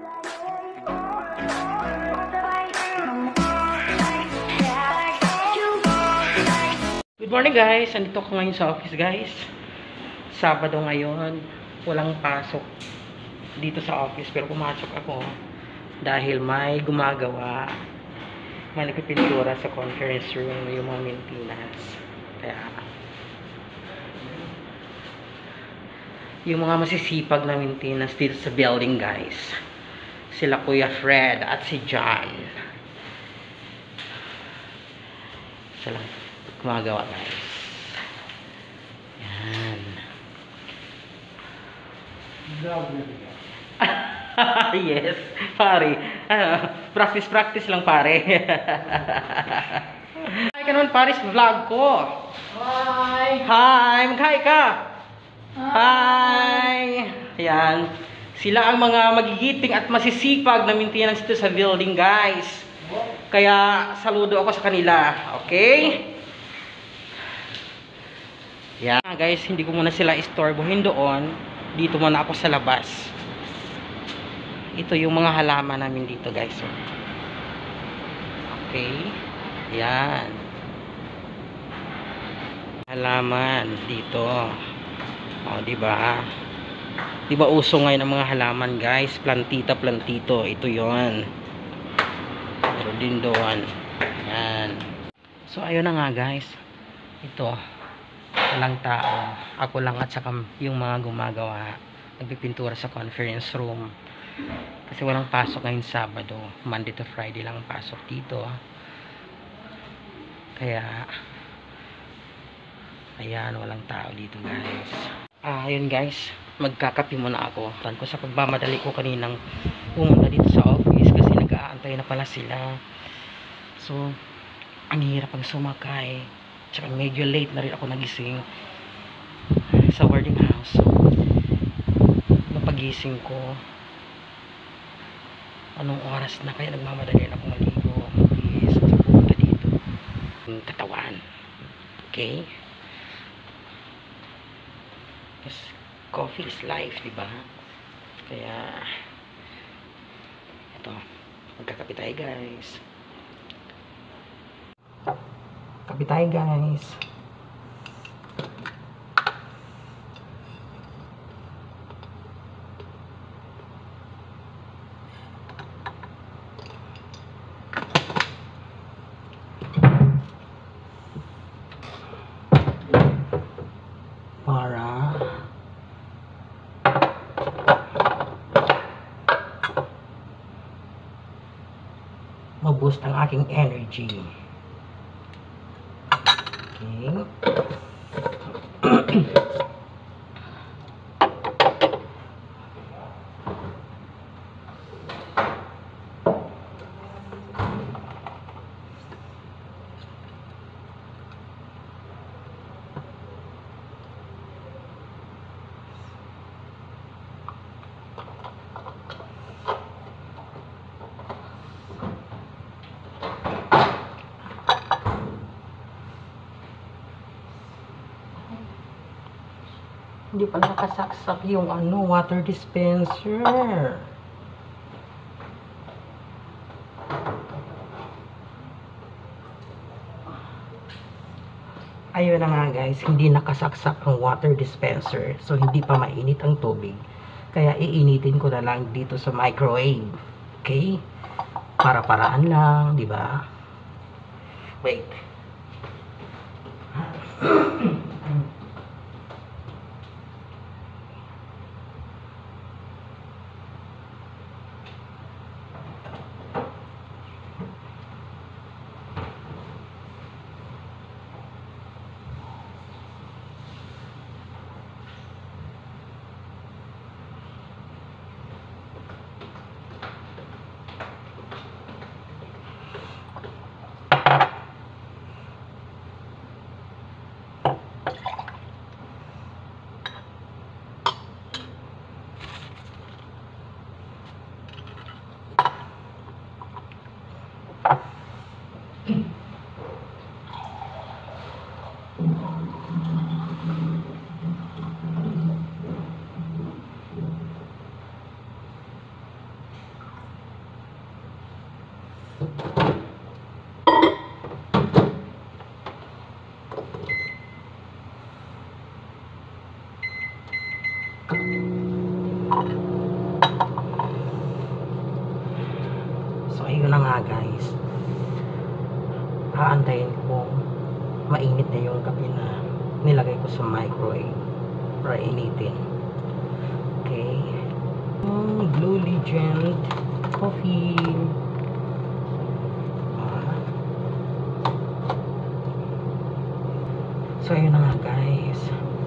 Good morning guys, andito ko ngayon sa office guys. Sabado ngayon, walang pasok dito sa office pero pumasok ako dahil may gumagawa, may nagpipintura sa conference room yung mga maintenance. Kaya yung mga masisipag na maintenance dito sa building guys, sila Kuya Fred at si John, sila gumagawa guys. Yan. Yes, pare. Practice lang pare. Hi ka naman pare sa vlog ko. Hi! Hi! Mag-hi ka! Hi! Yan. Sila ang mga magigiting at masisipag na maintenance dito sa building guys. Kaya saludo ako sa kanila. Okay? Yan guys, hindi ko muna sila istorbohin doon. Dito muna ako sa labas. Ito yung mga halaman namin dito guys. Okay. Yan. Halaman dito. O, diba? Diba uso ngayon ang mga halaman guys? Plantita, plantito. Ito yon. Pero din doon. Yan. So, ayun na nga guys. Ito. Walang tao. Ako lang at saka yung mga gumagawa. Nagpipintura sa conference room. Kasi walang pasok ngayon Sabado. Monday to Friday lang pasok dito. Kaya ayan, walang tao dito guys. Ayun guys, magkakape muna ako. Tan ko sa pagmamadali ko kaninang pumunta dito sa office kasi nag-aantay na pala sila. So, ang hirap ang sumakay. Tsaka medyo late na rin ako nagising sa boarding house. So, napagising ko, anong oras na, kaya nagmamadali ako maligo, magbihis at pumunta dito. Yung katawan. Okay? Because coffee is life, diba? Kaya ito, magkakape tayo guys. Kape tayo guys. Para ma-boost ang aking energy. Okay. Hindi pa nakasaksak yung water dispenser. Ayun na nga guys, hindi nakasaksak ang water dispenser. So, hindi pa mainit ang tubig. Kaya, iinitin ko na lang dito sa microwave. Okay? Para-paraan lang, di ba? Wait. So ayun na nga guys, aantayin ko mainit na yung kape na nilagay ko sa microwave para initin. Okay, Blue Legend coffee. So ayun na nga guys,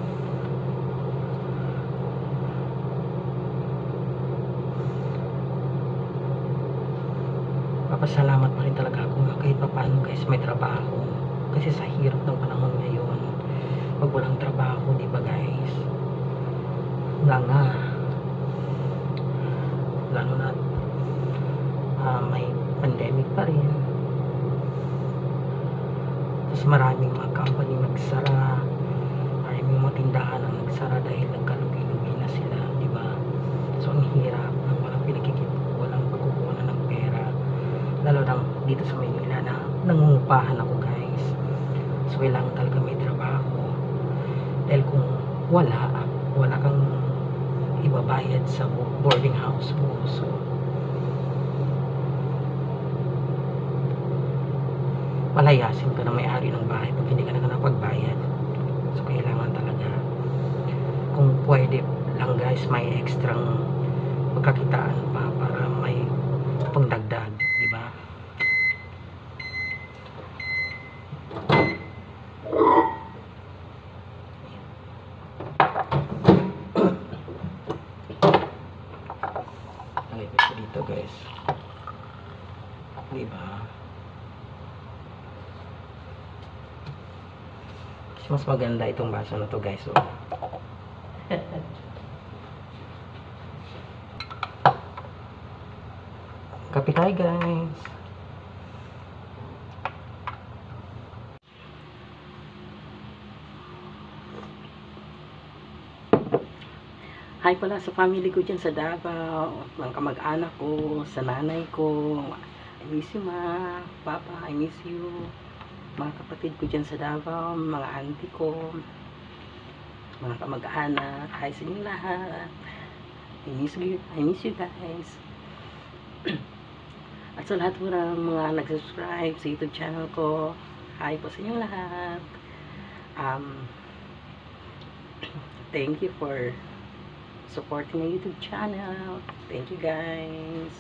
papasalamat pa rin talaga ako kahit pa paano guys may trabaho, kasi sa hirap ng panahon ngayon pag walang trabaho, di ba guys, wala nga, lalo na may pandemic pa rin, tapos maraming mga company nagsara, maraming mga tindahan ang nagsara dahil nagkalugi-lugi na sila, di ba? So ang hirap ng walang pinagkikita, walang pagkukunan ng pera, lalo lang dito sa Maynila na nangungupahan ako guys. So kailangan talaga may trabaho, dahil kung wala kang ibabayad sa boarding house mo, so palayasin ka na may-ari ng bahay pag hindi ka na napagbayad. So kailangan talaga, kung pwede lang guys, may ekstrang pagkakitaan pa para may pangdagdag, di ba? Nalipit ko dito guys, di ba? Mas maganda itong baso na to guys, oh. Kape tayo guys. Hi pala sa family ko dyan sa Davao, mga kamag-anak ko, sa nanay ko. I miss you ma, papa, I miss you. Mga kapatid ko dyan sa Davao, mga auntie ko, mga kamag-anak, hi sa inyo lahat. I miss you guys. At sa lahat po ng mga nag-subscribe sa YouTube channel ko, hi po sa inyo lahat. Thank you for supporting my YouTube channel. Thank you guys.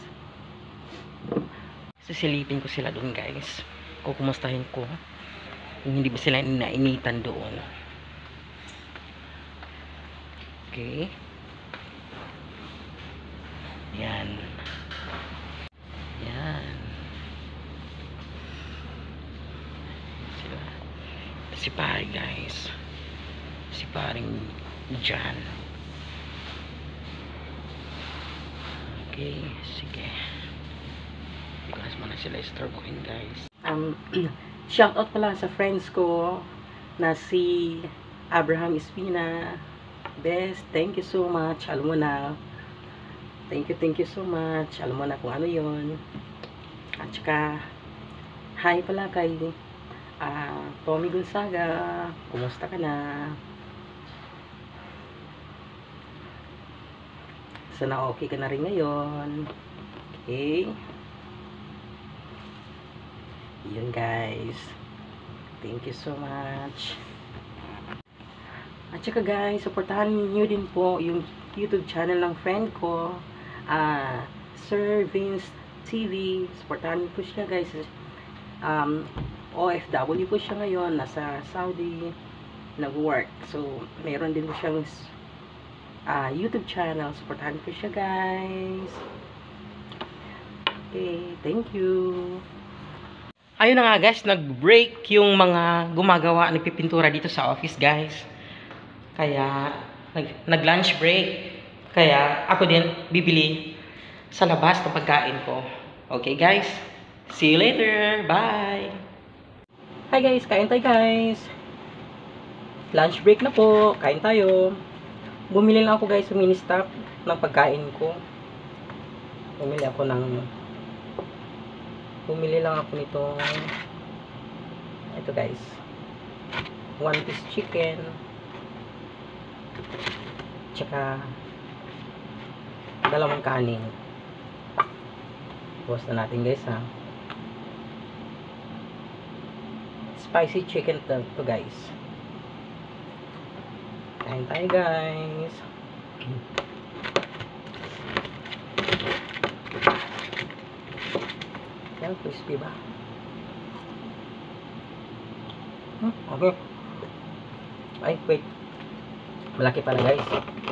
Sisilipin ko sila dun guys, kukumustahin ko kung hindi ba sila nainitan doon. Okay, yan sila, si pare guys, si paring Jan. Okay, sige, hindi ko na sila istorbohin guys. Shoutout pala sa friends ko na si Abraham Espina. Best, thank you so much. Alam mo na, thank you so much. Alam mo na kung ano yon. At saka hi pala kay Tommy Gonzaga, kumusta ka na? Sana okay ka na rin ngayon. Okay, yun guys, thank you so much. At saka guys, supportahan niyo din po yung YouTube channel ng friend ko, Sir Vince TV. Supportahan niyo po siya guys. OFW po siya ngayon, nasa Saudi nag-work, so meron din po siyang YouTube channel. Supportahan niyo po siya guys. Okay, thank you. Ayun na nga guys, nag-break yung mga gumagawa, nagpipintura dito sa office guys. Kaya nag-lunch break. Kaya ako din bibili sa labas ng pagkain ko. Okay guys, see you later. Bye. Hi guys, kain tayo guys. Lunch break na po, kain tayo. Bumili lang ako guys sa mini stop ng pagkain ko. Bumili ako ng Bumili lang ako nitong ito guys, 1 piece chicken tsaka dalawang kanin. Bukas na natin guys ha. Spicy chicken to guys. Kain tayo guys. Yan, crispy ba? Okay. Ay, wait. Malaki pala guys.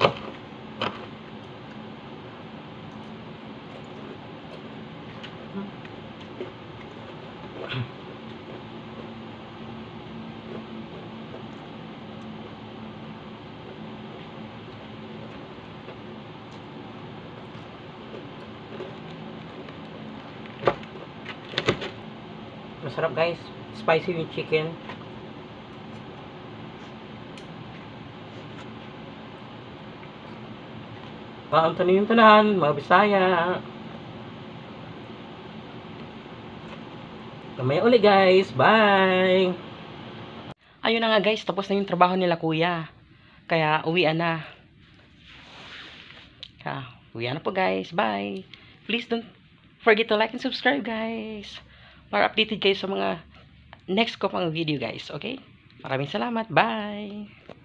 Masarap guys. Spicy yung chicken. Ang tanin yung tanan, mga Bisaya. Kamaya uli guys. Bye! Ayun na nga guys, tapos na yung trabaho nila kuya. Kaya uwian na. Uwian na po guys. Bye! Please don't forget to like and subscribe guys. Para updated kayo sa mga next ko pang video guys. Okay? Maraming salamat. Bye!